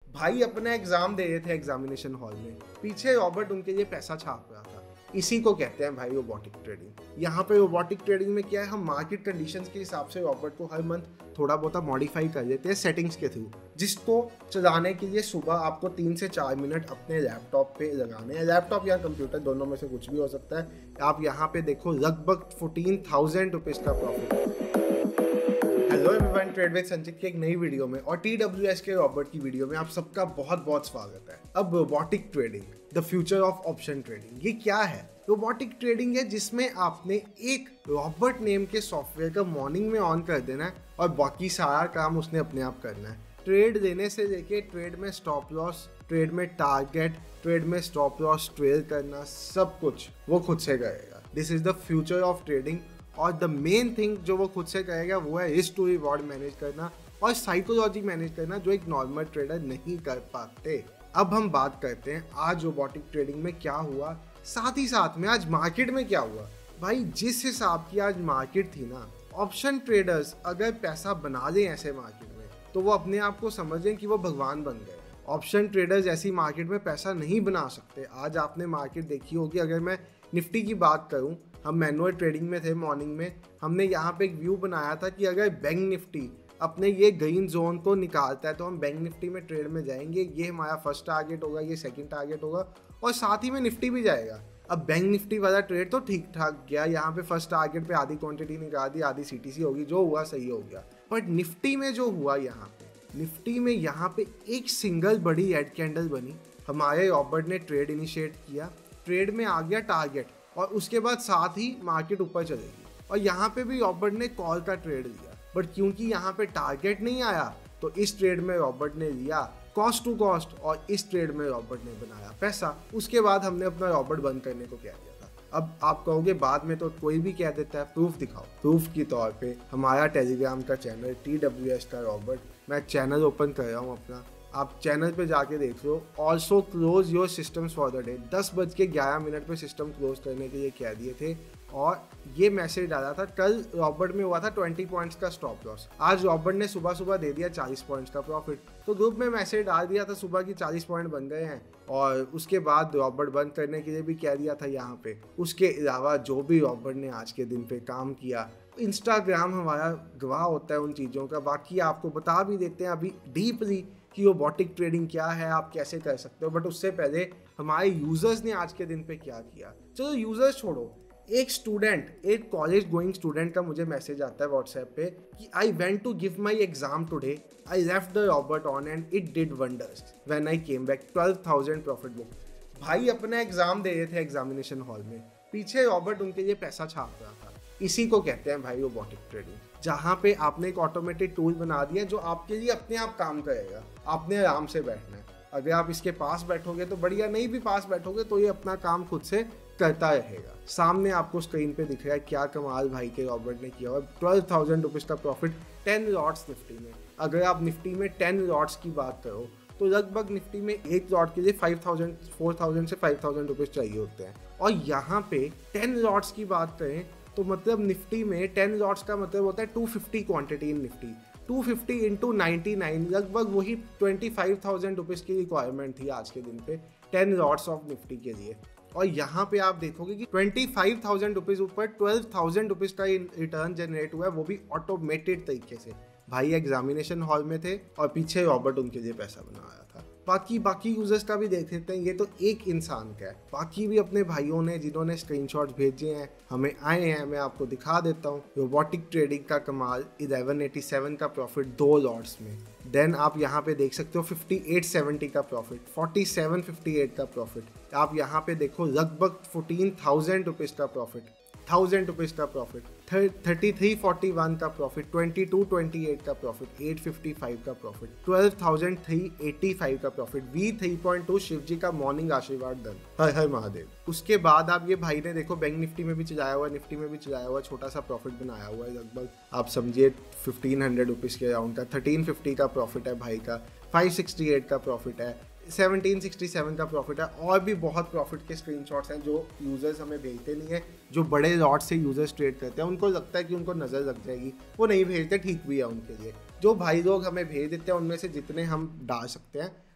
भाई अपना एग्जाम दे रहे थे एग्जामिनेशन हॉल में, पीछे रॉबर्ट उनके लिए पैसा छाप रहा था। इसी को कहते हैं भाई रोबोटिक ट्रेडिंग। यहाँ पे रोबोटिक ट्रेडिंग में क्या है, हम मार्केट कंडीशंस के हिसाब से रॉबर्ट को हर मंथ थोड़ा बहुत मॉडिफाई कर देते हैं सेटिंग्स के थ्रू, जिसको चलाने के लिए सुबह आपको 3 से 4 मिनट अपने लैपटॉप पे लगाने हैं। लैपटॉप या कंप्यूटर दोनों में से कुछ भी हो सकता है। आप यहाँ पे देखो लगभग 14,000 रुपीज़ का profit. Hello everyone, trade with Sanchit की एक नई वीडियो में और TWS के रॉबर्ट की वीडियो में आप सबका बहुत बहुत स्वागत है। अब robotic trading, the future of option trading, ये क्या है? रोबोटिक ट्रेडिंग है जिसमें आपने एक रॉबर्ट नेम के सॉफ्टवेयर का मॉर्निंग में ऑन कर देना है और बाकी सारा काम उसने अपने आप करना है। ट्रेड लेने से लेके ट्रेड में स्टॉप लॉस, ट्रेड में टारगेट, ट्रेड में स्टॉप लॉस ट्रेल करना, सब कुछ वो खुद से करेगा। This is the future of trading. और द मेन थिंग जो वो खुद से करेगा वो है रिस्क टू रिवॉर्ड मैनेज करना और साइकोलॉजी मैनेज करना, जो एक नॉर्मल ट्रेडर नहीं कर पाते। अब हम बात करते हैं आज रोबोटिक ट्रेडिंग में क्या हुआ, साथ ही साथ में आज मार्केट में क्या हुआ। भाई जिस हिसाब की आज मार्केट थी ना, ऑप्शन ट्रेडर्स अगर पैसा बना दें ऐसे मार्केट में तो वो अपने आप को समझें कि वो भगवान बन गए। ऑप्शन ट्रेडर्स ऐसी मार्केट में पैसा नहीं बना सकते। आज आपने मार्केट देखी होगी, अगर मैं निफ्टी की बात करूं, हम मैनुअल ट्रेडिंग में थे मॉर्निंग में, हमने यहाँ पे एक व्यू बनाया था कि अगर बैंक निफ्टी अपने ये ग्रीन जोन को निकालता है तो हम बैंक निफ्टी में ट्रेड में जाएंगे। ये हमारा फर्स्ट टारगेट होगा, ये सेकंड टारगेट होगा और साथ ही में निफ्टी भी जाएगा। अब बैंक निफ्टी वाला ट्रेड तो ठीक ठाक गया, यहाँ पे फर्स्ट टारगेट पे आधी क्वांटिटी निकाल दी, आधी CTC होगी, जो हुआ सही हो गया। बट निफ्टी में जो हुआ, निफ्टी में यहाँ पे एक सिंगल बड़ी रेड कैंडल बनी, हमारे रॉबर्ट ने ट्रेड इनिशिएट किया, ट्रेड में आ गया टारगेट और उसके बाद साथ ही मार्केट ऊपर चलेगी। और यहाँ पे भी रॉबर्ट ने कॉल का ट्रेड लिया, बट क्योंकि यहाँ पे टारगेट नहीं आया तो इस ट्रेड में रॉबर्ट ने लिया कॉस्ट टू कॉस्ट और इस ट्रेड में रॉबर्ट ने बनाया पैसा। उसके बाद हमने अपना रॉबर्ट बंद करने को कह दिया था। अब आप कहोगे बाद में तो कोई भी कह देता है, प्रूफ दिखाओ। प्रूफ के तौर पे हमारा टेलीग्राम का चैनल TWS का रॉबर्ट, मैं चैनल ओपन कर रहा हूँ अपना, आप चैनल पे जाके देख लो। Also close your systems for the day, 10:11 पे सिस्टम क्लोज करने के लिए कह दिए थे और ये मैसेज डाला था। कल रॉबर्ट में हुआ था 20 पॉइंट्स का स्टॉप लॉस, आज रॉबर्ट ने सुबह सुबह दे दिया 40 पॉइंट्स का प्रॉफिट। तो ग्रुप में मैसेज डाल दिया था सुबह की 40 पॉइंट बन गए हैं और उसके बाद रॉबर्ट बंद करने के लिए भी कह दिया था यहाँ पे। उसके अलावा जो भी रॉबर्ट ने आज के दिन पे काम किया, इंस्टाग्राम हमारा गवाह होता है उन चीज़ों का। बाकी आपको बता भी देते हैं अभी डीपली कि रोबोटिक ट्रेडिंग क्या है, आप कैसे कर सकते हो। बट उससे पहले हमारे यूजर्स ने आज के दिन पे क्या किया। चलो यूजर्स छोड़ो, एक स्टूडेंट, एक कॉलेज गोइंग स्टूडेंट का मुझे मैसेज आता है व्हाट्सएप पे कि I went to give my exam today, I left the robot on and it did wonders when I came back, 12,000 profit book. भाई अपना एग्जाम दे रहे थे एग्जामिनेशन हॉल में, पीछे रॉबर्ट उनके लिए पैसा छाप रहा था। इसी को कहते हैं भाई रोबोटिक ट्रेडिंग, जहाँ पे आपने एक ऑटोमेटेड टूल बना दिया जो आपके लिए अपने आप काम करेगा। आपने आराम से बैठना है। अगर आप इसके पास बैठोगे तो बढ़िया, नहीं भी पास बैठोगे तो ये अपना काम खुद से करता रहेगा। सामने आपको स्क्रीन पे दिख रहा है क्या कमाल भाई के रॉबर्ट ने किया। और 12,000 रुपीज़ का प्रॉफिट 10 लॉट्स निफ्टी में। अगर आप निफ्टी में 10 लॉट्स की बात करो तो लगभग निफ्टी में एक लॉट के लिए 4,000 से 5,000 रुपीज़ चाहिए होते हैं। और यहाँ पे 10 लॉट्स की बात करें तो मतलब निफ्टी में 10 लॉट्स का मतलब होता है 250 क्वांटिटी इन निफ्टी। 250 इंटू 99 लगभग वही 25,000 रुपीज़ की रिक्वायरमेंट थी आज के दिन पे 10 लॉट्स ऑफ निफ्टी के लिए। और यहाँ पे आप देखोगे कि 25,000 रुपीज़ ऊपर 12,000 रुपीज़ का रिटर्न जनरेट हुआ है, वो भी ऑटोमेटेड तरीके से। भाई एग्जामिनेशन हॉल में थे और पीछे रॉबर्ट उनके लिए पैसा बना आया था। बाकी यूजर्स का भी देख लेते हैं। ये तो एक इंसान का है, बाकी भी अपने भाइयों ने जिन्होंने स्क्रीनशॉट्स भेजे हैं हमें आए हैं, मैं आपको दिखा देता हूँ। रोबोटिक ट्रेडिंग का कमाल, 1187 का प्रॉफिट 2 लॉट्स में। देन आप यहाँ पे देख सकते हो 5870 का प्रॉफिट, 4758 का प्रॉफिट। आप यहाँ पे देखो लगभग 14,000 रुपीज़ का प्रॉफिट, 1,000 रुपीज़ का प्रॉफिट, 3341 का प्रॉफिट, 2228 का प्रॉफिट, 855 का प्रॉफिट, 12,385 का प्रॉफिट, V3.2 शिव जी का मॉर्निंग आशीर्वाद दन, हर हर महादेव। उसके बाद आप ये भाई ने देखो बैंक निफ्टी में भी चलाया हुआ, निफ्टी में भी चलाया हुआ, छोटा सा प्रॉफिट बनाया हुआ है, लगभग आप समझिए 1,500 रुपीज़ के अराउंड का। 1350 का प्रॉफिट है भाई का, 568 का प्रॉफिट है, 1767 का प्रॉफिट है। और भी बहुत प्रॉफिट के स्क्रीनशॉट्स हैं जो यूजर्स हमें भेजते नहीं है। जो बड़े लॉट से यूजर्स ट्रेड करते हैं उनको लगता है कि उनको नज़र लग जाएगी, वो नहीं भेजते, ठीक भी है उनके लिए। जो भाई लोग हमें भेज देते हैं उनमें से जितने हम डाल सकते हैं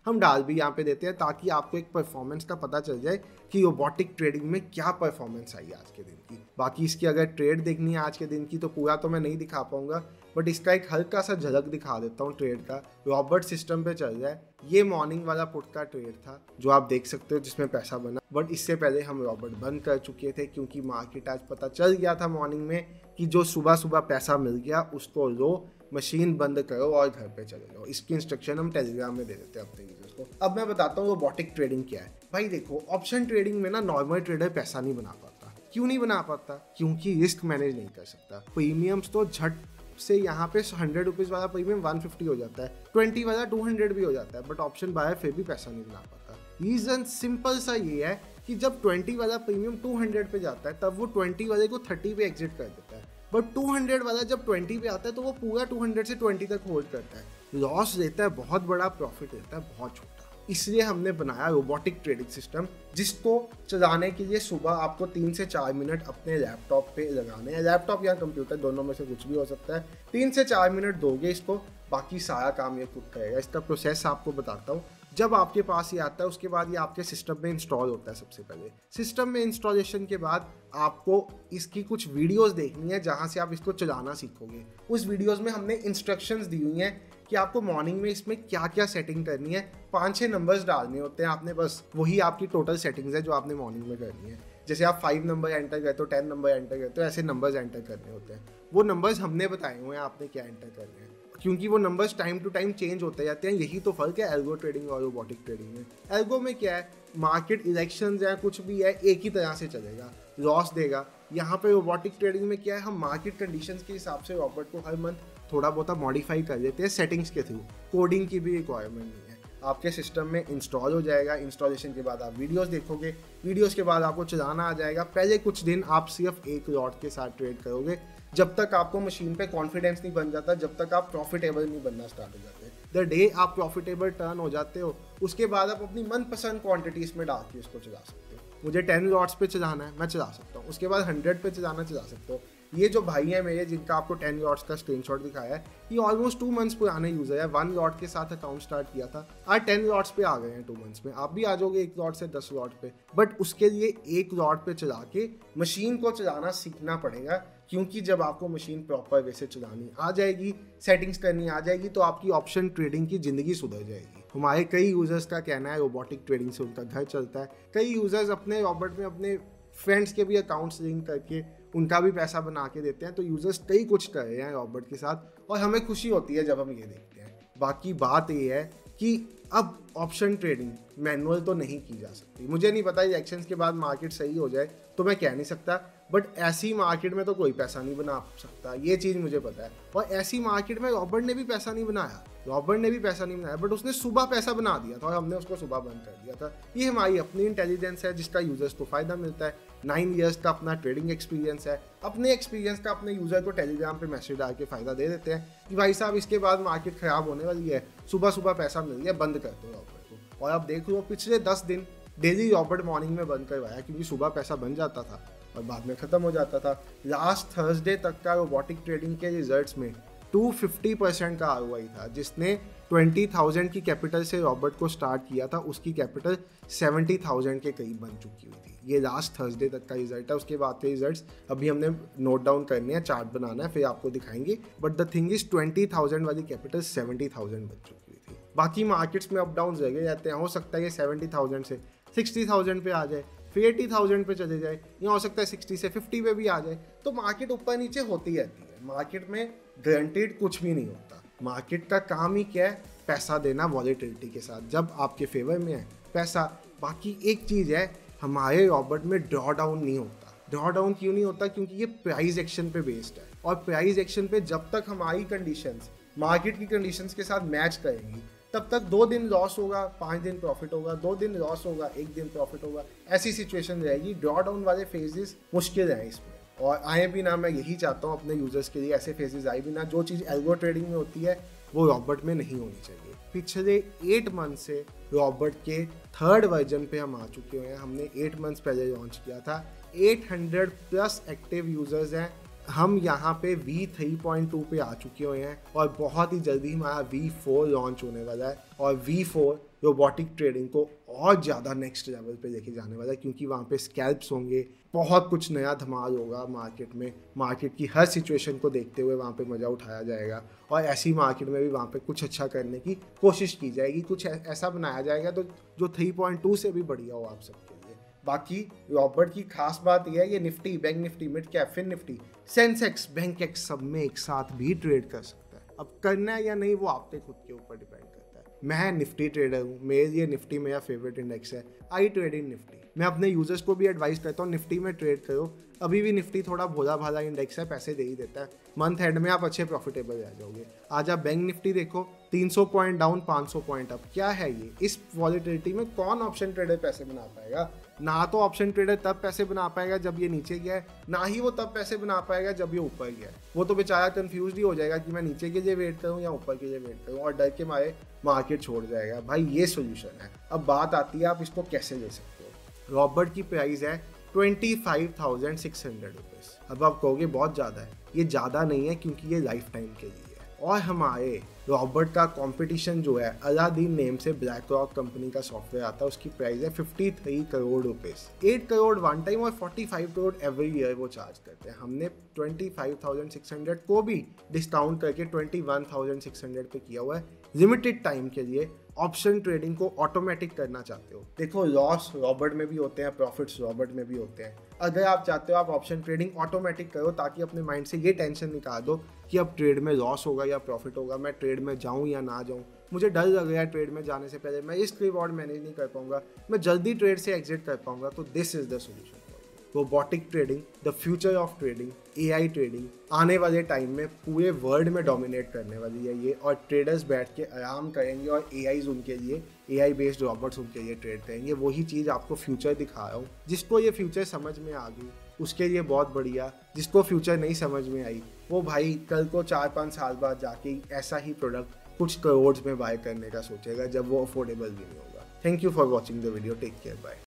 हम डाल भी यहाँ पे देते हैं ताकि आपको एक परफॉर्मेंस का पता चल जाए कि रोबोटिक ट्रेडिंग में क्या परफॉर्मेंस आई आज के दिन की। बाकी इसकी अगर ट्रेड देखनी है आज के दिन की तो पूरा तो मैं नहीं दिखा पाऊंगा, बट इसका एक हल्का सा झलक दिखा देता हूँ ट्रेड का। रॉबर्ट सिस्टम पे चल जाए, ये मॉर्निंग वाला पुट का ट्रेड था जो आप देख सकते हो जिसमें पैसा बना, बट इससे पहले हम रॉबर्ट बंद कर चुके थे क्योंकि मार्केट आज पता चल गया था मॉर्निंग में कि जो सुबह सुबह पैसा मिल गया उसको लो, मशीन बंद करो और घर पे चले जाओ। इसकी इंस्ट्रक्शन हम टेलीग्राम में दे देते हैं अपने यूजर्स को। अब मैं बताता हूँ रोबोटिक ट्रेडिंग क्या है। भाई देखो, ऑप्शन ट्रेडिंग में ना नॉर्मल ट्रेडर पैसा नहीं बना पाता। क्यों नहीं बना पाता? क्योंकि रिस्क मैनेज नहीं कर सकता। प्रीमियम्स तो झट से यहाँ पे 100 रुपीज़ वाला प्रीमियम 150 हो जाता है, 20 वाला 200 भी हो जाता है, बट ऑप्शन बायर फिर भी पैसा नहीं बना पाता। रीजन सिंपल सा ये है कि जब 20 वाला प्रीमियम 200 पे जाता है तब वो 20 वाले को 30 पे एग्जिट कर देता है, बट 200 वाला जब 20 पे आता है तो वो पूरा 200 से 20 तक होल्ड करता है। लॉस देता है बहुत बड़ा, प्रॉफिट देता है बहुत छोटा। इसलिए हमने बनाया रोबोटिक ट्रेडिंग सिस्टम, जिसको चलाने के लिए सुबह आपको 3 से 4 मिनट अपने लैपटॉप पे लगाने हैं। लैपटॉप या कंप्यूटर दोनों में से कुछ भी हो सकता है। 3 से 4 मिनट दोगे इसको, बाकी सारा काम ये खुद करेगा। इसका प्रोसेस आपको बताता हूँ। जब आपके पास ये आता है उसके बाद ये आपके सिस्टम में इंस्टॉल होता है। सबसे पहले सिस्टम में इंस्टॉलेशन के बाद आपको इसकी कुछ वीडियोस देखनी है जहाँ से आप इसको चलाना सीखोगे। उस वीडियोस में हमने इंस्ट्रक्शंस दी हुई हैं कि आपको मॉर्निंग में इसमें क्या क्या सेटिंग करनी है। 5-6 नंबर्स डालने होते हैं आपने, बस वही आपकी टोटल सेटिंग्स है जो आपने मॉर्निंग में करनी है। जैसे आप 5 नंबर एंटर करते हो, 10 नंबर एंटर करते हो, ऐसे नंबर्स एंटर करने होते हैं। वो नंबर्स हमने बताए हुए हैं आपने क्या एंटर करने हैं, क्योंकि वो numbers time to time change होते जाते हैं। यही तो फर्क है एल्गो ट्रेडिंग और रोबोटिक ट्रेडिंग में। एल्गो में क्या है, मार्केट इलेक्शंस या कुछ भी है एक ही तरह से चलेगा, लॉस देगा। यहाँ पे रोबोटिक ट्रेडिंग में क्या है, हम मार्केट कंडीशंस के हिसाब से रॉबर्ट को हर मंथ थोड़ा बहुत मॉडिफाई कर देते हैं सेटिंग्स के थ्रू। कोडिंग की भी रिक्वायरमेंट नहीं है, आपके सिस्टम में इंस्टॉल हो जाएगा। इंस्टॉलेशन के बाद आप वीडियोस देखोगे, वीडियोस के बाद आपको चलाना आ जाएगा। पहले कुछ दिन आप सिर्फ एक लॉट के साथ ट्रेड करोगे, जब तक आपको मशीन पे कॉन्फिडेंस नहीं बन जाता, जब तक आप प्रॉफिटेबल नहीं बनना स्टार्ट हो जाते। द डे आप प्रॉफिटेबल टर्न हो जाते हो, उसके बाद आप अपनी मनपसंद क्वांटिटीज में डाल के उसको चला सकते हो। मुझे 10 लॉट्स पे चलाना है, मैं चला सकता हूँ। उसके बाद 100 पे चला सकते हो। ये जो भाई है मेरे जिनका आपको 10 लॉट्स का स्क्रीनशॉट दिखाया है, ये ऑलमोस्ट 2 मंथ्स पुराने यूजर है। 1 लॉट के साथ अकाउंट स्टार्ट किया था, आज 10 लॉट्स पे आ गए हैं 2 मंथ्स में। आप भी आ जाओगे 1 लॉट से 10 लॉट पे, बट उसके लिए 1 लॉट पे चला के मशीन को चलाना सीखना पड़ेगा। क्योंकि जब आपको मशीन प्रॉपर वे से चलानी आ जाएगी, सेटिंग्स करनी आ जाएगी, तो आपकी ऑप्शन ट्रेडिंग की ज़िंदगी सुधर जाएगी। हमारे कई यूजर्स का कहना है रोबोटिक ट्रेडिंग से उनका घर चलता है। कई यूजर्स अपने रॉबर्ट में अपने फ्रेंड्स के भी अकाउंट्स लिंक करके उनका भी पैसा बना के देते हैं। तो यूजर्स कई कुछ कर रहे हैं रॉबर्ट के साथ, और हमें खुशी होती है जब हम ये देखते हैं। बाकी बात ये है कि अब ऑप्शन ट्रेडिंग मैनुअल तो नहीं की जा सकती। मुझे नहीं पता इलेक्शंस के बाद मार्केट सही हो जाए तो मैं कह नहीं सकता, बट ऐसी मार्केट में तो कोई पैसा नहीं बना सकता, ये चीज़ मुझे पता है। और ऐसी मार्केट में रॉबर्ट ने भी पैसा नहीं बनाया, बट उसने सुबह पैसा बना दिया था और हमने उसको सुबह बंद कर दिया था। ये हमारी अपनी इंटेलिजेंस है जिसका यूजर्स को फायदा मिलता है। 9 ईयर्स का अपना ट्रेडिंग एक्सपीरियंस है। अपने एक्सपीरियंस का अपने यूजर को टेलीग्राम पे मैसेज डाल के फायदा दे देते हैं कि भाई साहब इसके बाद मार्केट खराब होने वाली है, सुबह सुबह पैसा मिल गया, बंद कर दो रॉबर्ट को। और अब देख लो पिछले 10 दिन डेली रॉबर्ट मॉर्निंग में बंद करवाया, क्योंकि सुबह पैसा बन जाता था और बाद में ख़त्म हो जाता था। लास्ट थर्सडे तक का रोबोटिक ट्रेडिंग के रिजल्ट्स में 250% का ROI था। जिसने 20,000 की कैपिटल से रॉबर्ट को स्टार्ट किया था, उसकी कैपिटल 70,000 के करीब बन चुकी हुई थी। ये लास्ट थर्सडे तक का रिजल्ट है। उसके बाद के रिजल्ट्स अभी हमने नोट डाउन करने हैं, चार्ट बनाना है, फिर आपको दिखाएंगे। बट द थिंग इज 20,000 वाली कैपिटल 70,000 बन चुकी हुई थी। बाकी मार्केट्स में अप डाउन लगे रहते हैं। हो सकता है ये 70,000 से 60,000 पे आ जाए, फिर 80,000 पे चले जाए, या हो सकता है 60 से 50 पे भी आ जाए। तो मार्केट ऊपर नीचे होती रहती है। मार्केट में गारंटीड कुछ भी नहीं होता। मार्केट का काम ही क्या है, पैसा देना वॉलेटिलिटी के साथ, जब आपके फेवर में है पैसा। बाकी एक चीज़ है, हमारे रॉबर्ट में ड्रॉ डाउन नहीं होता। ड्रॉ डाउन क्यों नहीं होता? क्योंकि ये प्राइस एक्शन पे बेस्ड है, और प्राइस एक्शन पे जब तक हमारी कंडीशंस मार्केट की कंडीशंस के साथ मैच करेंगी, तब तक 2 दिन लॉस होगा, 5 दिन प्रॉफिट होगा, 2 दिन लॉस होगा, 1 दिन प्रॉफिट होगा, ऐसी सिचुएशन रहेगी। ड्रॉ डाउन वाले फेजेस मुश्किल हैं इसमें, और आए भी ना। मैं यही चाहता हूँ अपने यूजर्स के लिए ऐसे फेजेस आए भी ना। जो चीज़ एल्गो ट्रेडिंग में होती है वो रॉबर्ट में नहीं होनी चाहिए। पिछले 8 मंथ से रॉबर्ट के 3rd वर्जन पे हम आ चुके हैं। हमने 8 मंथ्स पहले लॉन्च किया था। 800 प्लस एक्टिव यूजर्स हैं। हम यहाँ पे V3.2 पे आ चुके हुए हैं, और बहुत ही जल्दी हमारा V4 लॉन्च होने वाला है। और V4 रोबोटिक ट्रेडिंग को और ज़्यादा नेक्स्ट लेवल पे लेके जाने वाला है, क्योंकि वहाँ पे स्कैल्प्स होंगे, बहुत कुछ नया धमाल होगा मार्केट में। मार्केट की हर सिचुएशन को देखते हुए वहाँ पे मज़ा उठाया जाएगा और ऐसी मार्केट में भी वहाँ पे कुछ अच्छा करने की कोशिश की जाएगी, कुछ ऐसा बनाया जाएगा तो जो 3.2 से भी बढ़िया हो आप सबके लिए। बाकी रॉबर्ट की खास बात यह है ये Nifty, bank Nifty, mid cap, fin Nifty, Sensex, Bankex सब में एक साथ भी ट्रेड कर सकता है। अब करना है या नहीं वो आपके खुद के ऊपर डिपेंड करता है। मैं निफ्टी ट्रेडर हूँ, मेरे लिए निफ्टी मेरा फेवरेट इंडेक्स है। I trade in Nifty. मैं अपने यूजर्स को भी एडवाइस करता हूँ निफ्टी में ट्रेड करो। अभी भी निफ्टी थोड़ा भोला भाला इंडेक्स है, पैसे दे ही देता है। मंथ एंड में आप अच्छे प्रॉफिटेबल रह जाओगे। आज आप बैंक निफ्टी देखो, 300 पॉइंट डाउन, 500 पॉइंट अप। क्या है ये? इस वॉलेटिलिटी में कौन ऑप्शन ट्रेडर पैसे बना पाएगा? ना तो ऑप्शन ट्रेडर तब पैसे बना पाएगा जब ये नीचे गया है, ना ही वो तब पैसे बना पाएगा जब ये ऊपर गया है। वो तो बेचारा कंफ्यूज ही हो जाएगा कि मैं नीचे के लिए वेट करूँ या ऊपर के लिए वेट करूँ, और डर के मारे मार्केट छोड़ जाएगा। भाई ये सोल्यूशन है। अब बात आती है आप इसको कैसे ले सकते हो। रॉबर्ट की प्राइस है 25,600 रुपीज़। अब आप कहोगे बहुत ज़्यादा है। ये ज़्यादा नहीं है क्योंकि ये लाइफ टाइम के लिए है। और हमारे रॉबर्ट का कंपटीशन जो है, अलादीन नेम से ब्लैक रॉक कंपनी का सॉफ्टवेयर आता है, उसकी प्राइस है 53 crore rupees. 8 crore one time और 45 करोड़ एवरी ईयर वो चार्ज करते हैं। हमने 25,600 को भी डिस्काउंट करके 21,600 पे किया हुआ है। लिमिटेड टाइम के लिए ऑप्शन ट्रेडिंग को ऑटोमेटिक करना चाहते हो। देखो लॉस रॉबर्ट में भी होते हैं, प्रॉफिट्स रॉबर्ट में भी होते हैं। अगर आप चाहते हो आप ऑप्शन ट्रेडिंग ऑटोमेटिक करो, ताकि अपने माइंड से ये टेंशन निकाल दो कि अब ट्रेड में लॉस होगा या प्रॉफिट होगा, मैं ट्रेड में जाऊं या ना जाऊं, मुझे डर लग रहा है ट्रेड में जाने से पहले, मैं रिस्क रिवॉर्ड मैनेज नहीं कर पाऊंगा, मैं जल्दी ट्रेड से एग्जिट कर पाऊंगा, तो this is the solution. Robotic trading, the future of trading, AI trading आने वाले टाइम में पूरे वर्ल्ड में डोमिनेट करने वाली है ये। और ट्रेडर्स बैठ के आराम करेंगे और एआईज उनके लिए, एआई बेस्ड रॉबोट्स उनके लिए ट्रेड करेंगे। वही चीज़ आपको फ्यूचर दिखा रहा हूँ। जिसको ये फ्यूचर समझ में आ गई उसके लिए बहुत बढ़िया। जिसको फ्यूचर नहीं समझ में आई वो भाई कल को 4-5 साल बाद जाके ऐसा ही प्रोडक्ट कुछ करोड़ में बाय करने का सोचेगा, जब वो अफोर्डेबल भी नहीं होगा। Thank you for watching the video. Take care, bye.